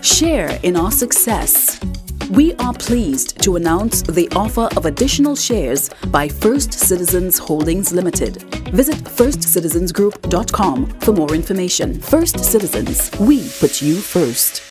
Share in our success. We are pleased to announce the offer of additional shares by First Citizens Holdings Limited. Visit firstcitizensgroup.com for more information. First Citizens, we put you first.